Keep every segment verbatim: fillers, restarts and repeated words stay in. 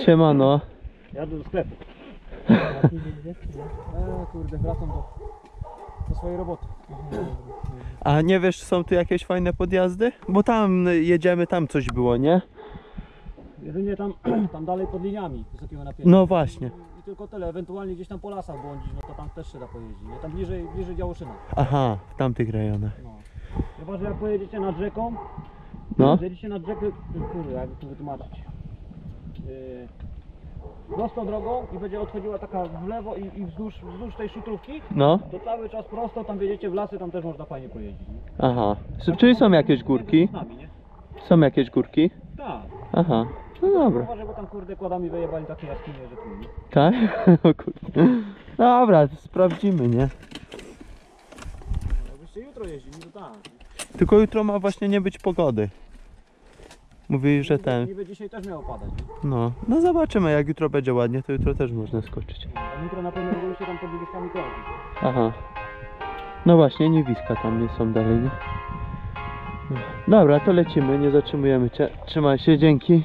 Siemano. Jadę do sklepu. E, kurde, wracam do, do swojej roboty. A nie wiesz, są tu jakieś fajne podjazdy? Bo tam jedziemy, tam coś było, nie? Jedynie tam, tam dalej pod liniami wysokiego napięcia. No właśnie. I, I tylko tyle, ewentualnie gdzieś tam po lasach błądzić, no to tam też się da pojeździć. Nie? Tam bliżej, bliżej Działoszyna. Aha, w tamtych rejonach. No. Chyba, że jak pojedziecie nad rzeką, No. jedziecie nad rzekę, kurde, jak to wytłumaczyć. Yy, prostą drogą i będzie odchodziła taka w lewo i, i wzdłuż, wzdłuż tej szutrówki, No. to cały czas prosto, tam wjedziecie w lasy, tam też można fajnie pojeździć. Nie? Aha. Czyli są jakieś górki? Z nami, nie? Są jakieś górki? Tak. Aha. No dobra. Uważaj, bo tam kurde kładami wyjebali takie jaskinie, że tu nie. Tak? O kurde. Dobra, sprawdzimy, nie? Jakbyście jutro jeździli, to tak. Tylko jutro ma właśnie nie być pogody. Mówili, że Niby- ten... Niby dzisiaj też miało padać. Nie? No. No zobaczymy, jak jutro będzie ładnie, to jutro też można skoczyć. A jutro na pewno będziemy się tam pod widoczkami krążyć. Aha. No właśnie, niewiska tam nie są dalej, nie? Dobra, to lecimy, nie zatrzymujemy cię. Trzymaj się, dzięki.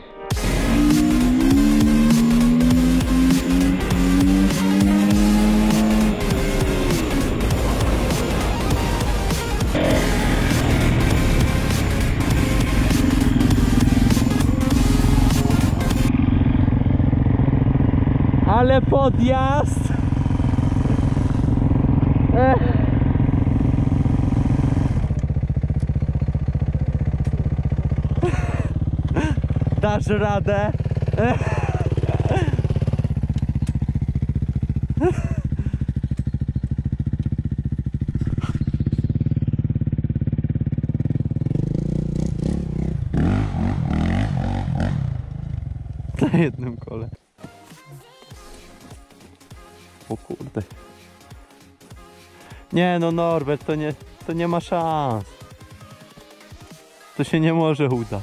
Ale podjazd! Ech. Dasz radę? Ech. Na jednym kole. O kurde. Nie no Norbert, to nie, to nie ma szans. To się nie może udać.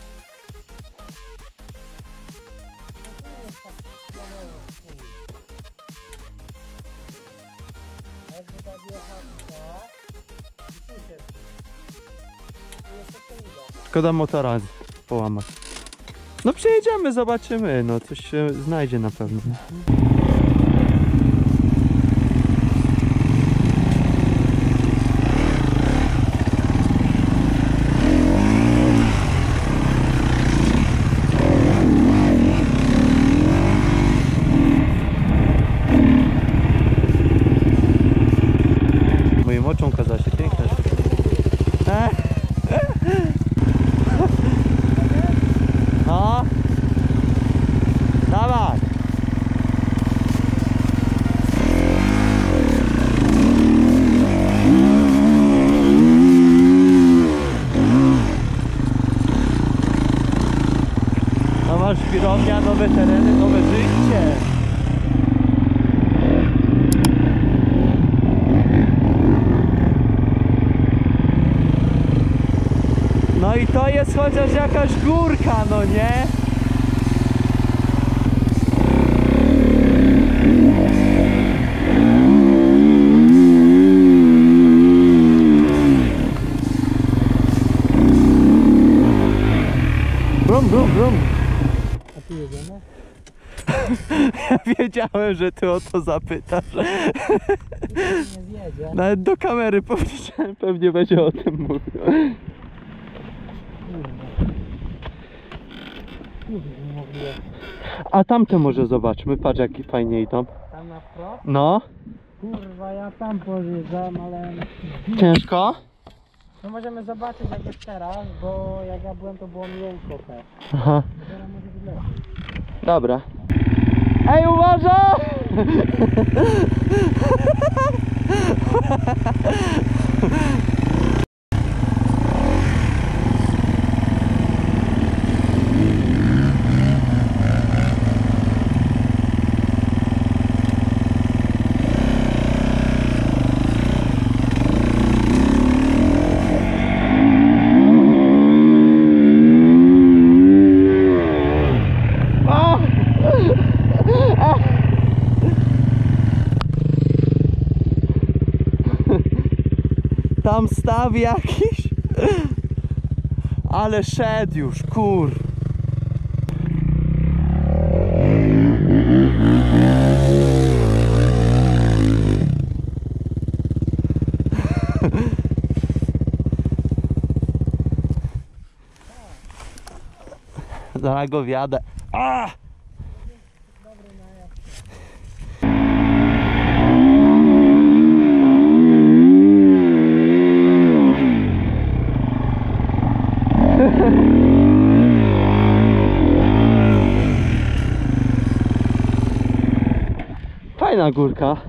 Szkoda motora połamać. No przyjedziemy, zobaczymy, no coś się znajdzie na pewno. Moim oczom kazała się piękna. No. Dawaj. Nowa żwirownia, nowe tereny, nowe życie. No i to jest chociaż jakaś górka, no nie? Brum, brum, brum. A tu jedziemy? Ja wiedziałem, że ty o to zapytasz. Nie zjedzie. Nawet do kamery powiedziałem, pewnie będzie o tym mówił. A tamte może zobaczmy, patrz jaki fajnie idą. Tam na wprost? No. Kurwa, ja tam podjeżdżam, ale... Ciężko? No możemy zobaczyć jak jest teraz, bo jak ja byłem to było miękko też. Aha. Teraz może być lepiej. Dobra. Ej, uważaj! Tam staw jakiś, ale szedł już, kur. zaraz go wjadę. A! Fajna górka. A,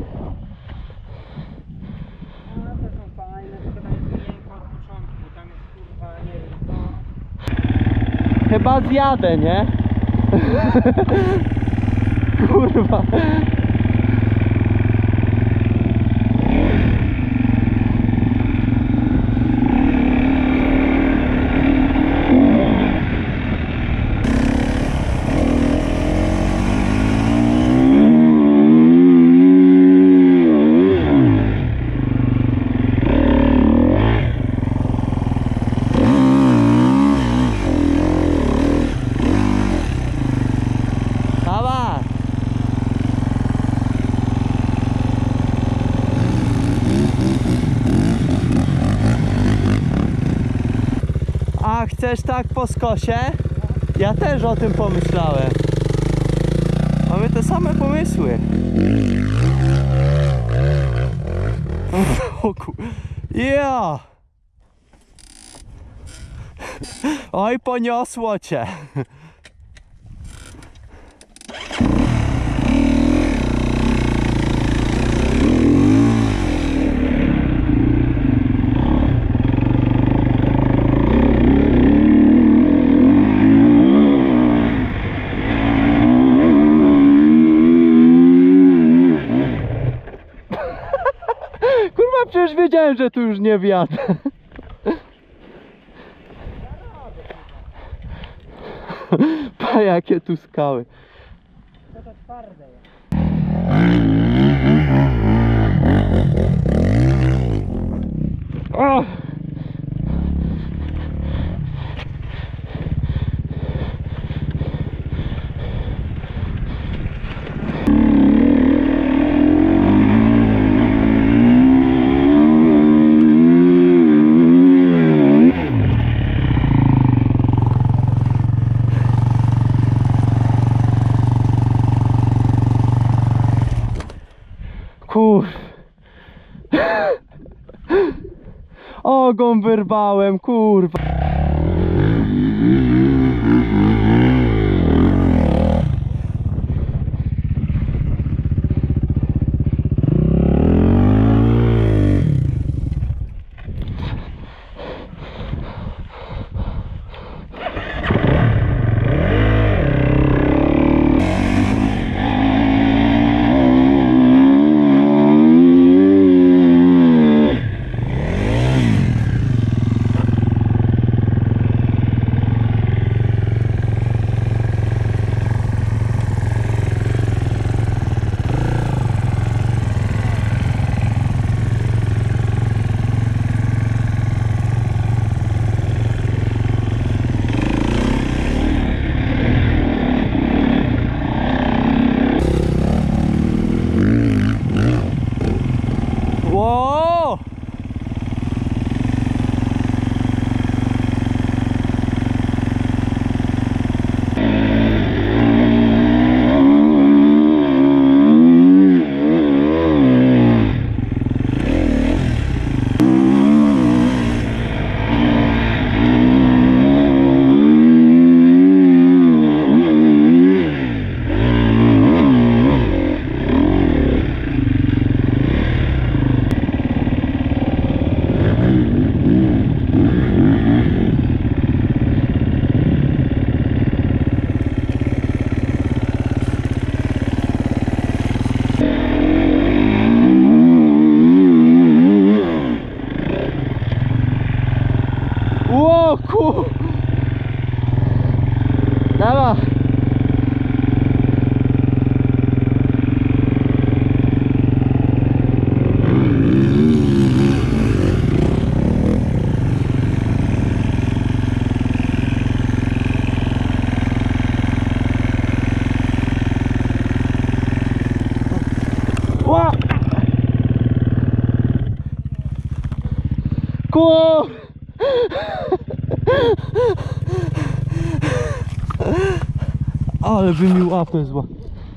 te są fajne, tylko tam jest miękko od początku, tam jest kurwa, nie wiem co. Chyba zjadę, nie? Kurwa. A chcesz tak po skosie? Ja też o tym pomyślałem. Mamy te same pomysły. O ku... Ja! Oj, poniosło cię. Kurwa, przecież wiedziałem, że tu już nie wjadę. Pa, jakie tu skały. To to twarde jest. O! Kur... Ogon wyrwałem, kurwa. Ło! Ło, ku... Dawa. Ła! Ku... Ale by mi łapę zła.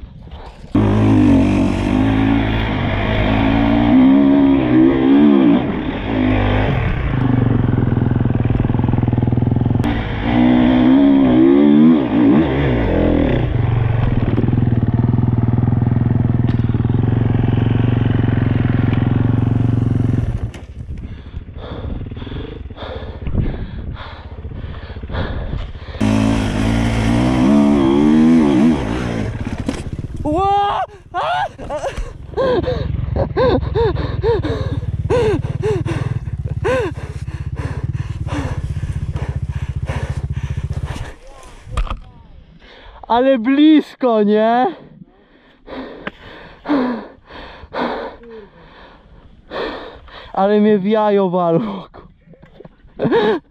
Ła! Ale blisko, nie? Ale mnie w jajo walło.